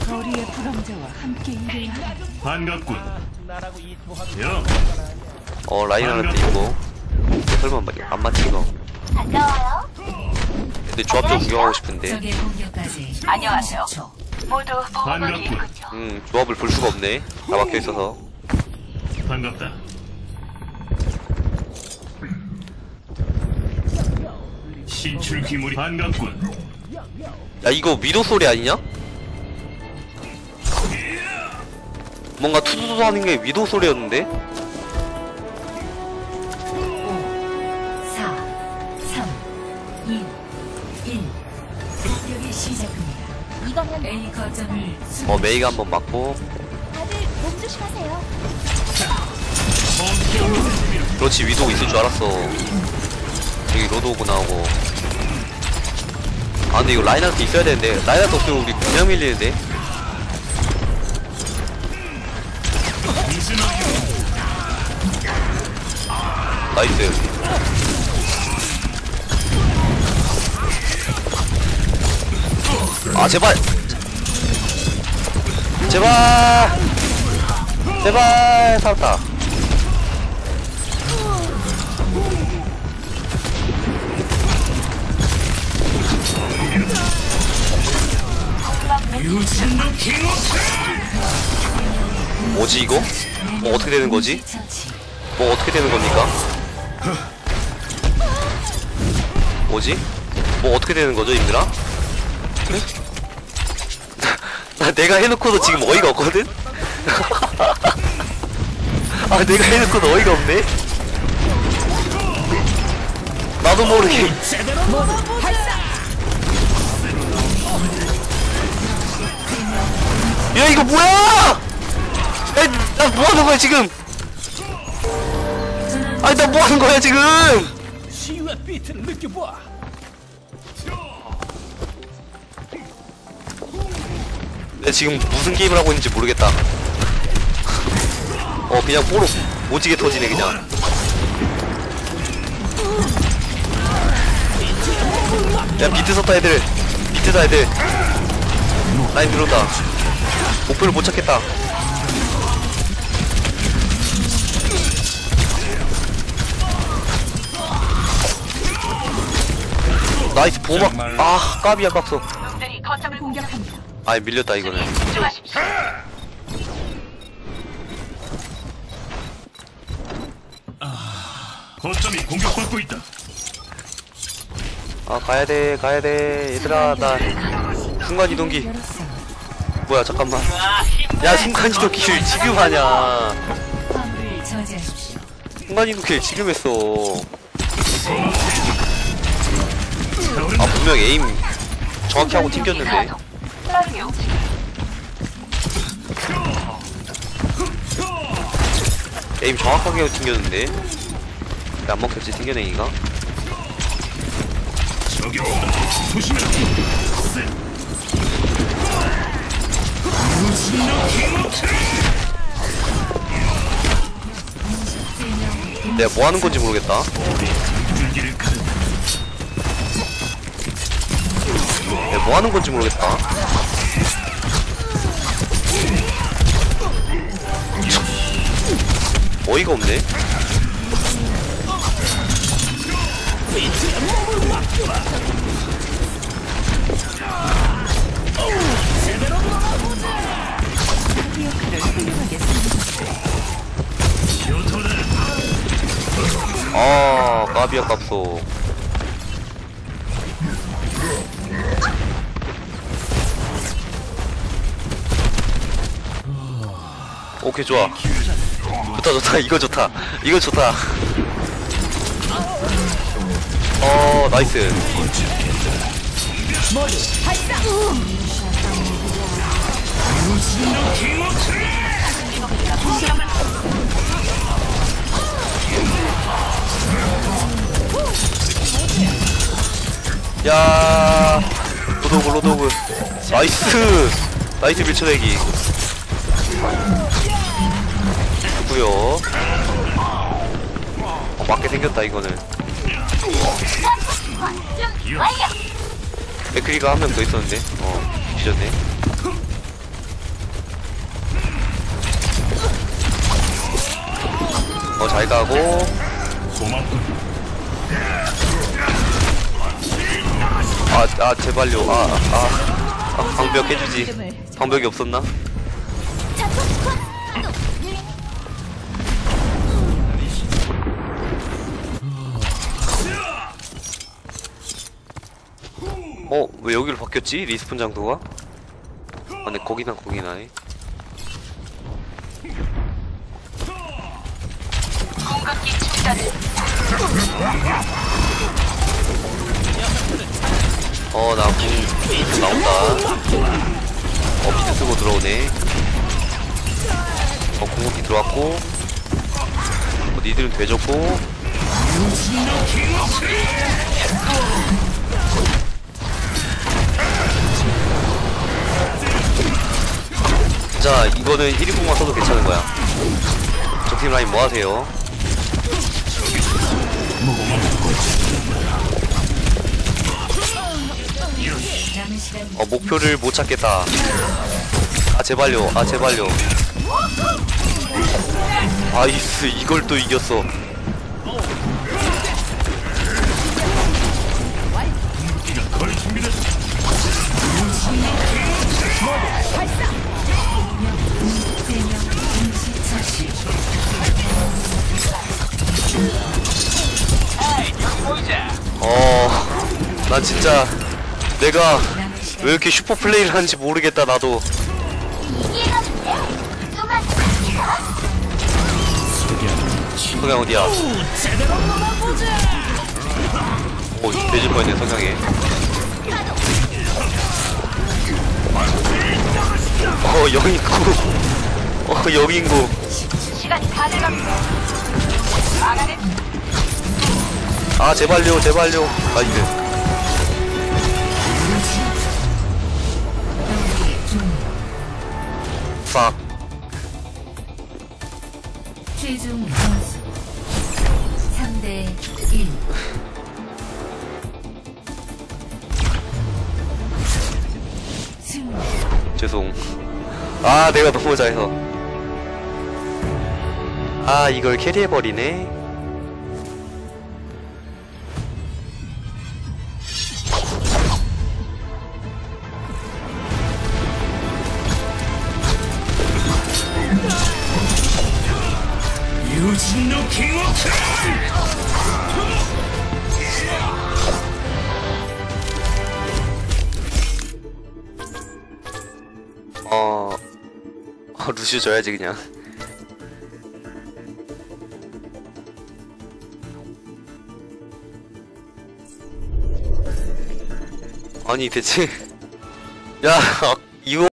거리의 불황자와 함께 일해야 한다. 반갑군. 야, 라인하는데 있고. 설마 안 맞지 너. 반가워요. 근데 조합 좀 구경하고 싶은데. 적의 공격까지 안녕하세요. 30초. 모두 보호막이 반갑군. 있군요. 조합을 볼 수가 없네. 다 막혀 있어서. 반갑다. 신출 귀물이 반갑군. 야 이거 위도 소리 아니냐? 뭔가 투두두 하는 게 위도 소리였는데? 4, 3, 2, 1. 공격이 시작합니다. 이거면 A 거점을 메이가 한번 맞고. 다들 몸 조심하세요. 그렇지, 위도 있을 줄 알았어. 여기 로드 오고 나오고. 아 근데 이거 라인한테 있어야 되는데. 라인한테 없으면 우리 그냥 밀리는데. 나이스. 아 제발 제발 제발 살았다. 뭐지 이거? 뭐 어떻게 되는 거지? 뭐 어떻게 되는 겁니까? 뭐지? 뭐 어떻게 되는 거죠, 님들아? 나 내가 해놓고도 지금 어이가 없거든? 아 내가 해놓고도 어이가 없네? 나도 모르게. 야 이거 뭐야! 야 나 뭐하는 거야 지금? 아니 나 뭐하는 거야 지금? 시유의 비트를 느껴봐. 내가 지금 무슨 게임을 하고 있는지 모르겠다. 그냥 뽀로 오지게 터지네 그냥. 야 비트 섰다 애들. 비트다 애들. 라인 들어온다. 목표를 못 찾겠다. 나이스 보호막. 아 까비 아깝소. 놈들이 거점을 공격합니다. 아이 밀렸다 이거는. 집중하십시오. 거점이 공격받고 있다. 아 가야돼 가야돼 얘들아. 나 순간이동기. 뭐야 잠깐만. 야 순간이동기를 지금 하냐. 화물을 저지하십시오. 순간이동기를 지금 했어. 아 분명 에임 정확히 하고 튕겼는데. 에임 정확하게 하고 튕겼는데 왜 안 먹혔지 튕겨내기가? 저기 온다. 조심해라. 내가 뭐 하는 건지 모르겠다. 줄기를 가른다. 내가 뭐 하는 건지 모르겠다. 어이가 없네. 아 까비야 깝소. 오케이 좋아. 좋다 좋다. 이거 좋다. 이거 좋다. 나이스. 야 로드오그 로드오그. 나이스. 나이스 밀쳐내기. 좋구요. 맞게 생겼다 이거는. 맥크리가 한 명 더 있었는데 뒤졌네. 잘 가고. 고맙군. 제발요. 방벽 해주지. 방벽이 없었나? 왜 여기로 바뀌었지? 리스폰 장소가? 근데 거기나 거기나네. 나 궁 나온다. 비트 쓰고 들어오네. 궁극기 들어왔고. 니들은 되졌고. 자, 이거는 1인공만 써도 괜찮은 거야. 적팀 라인 뭐 하세요? 목표를 못 찾겠다. 제발요. 제발요. 아이스, 이걸 또 이겼어. 거의 준비됐어. 난 진짜 내가 왜 이렇게 슈퍼 플레이를 하는지 모르겠다. 나도. 성향 어디야? 돼질 뻔했네. 성향에. 영인구. 영인구. 제발요. 나이스. 싹. 최종 점수 3대 1. 승리. 죄송. 내가 너무 잘해서. 이걸 캐리해버리네. 유진노 킹워크. 루시오 줘야지 그냥. 아니 대체 야 이거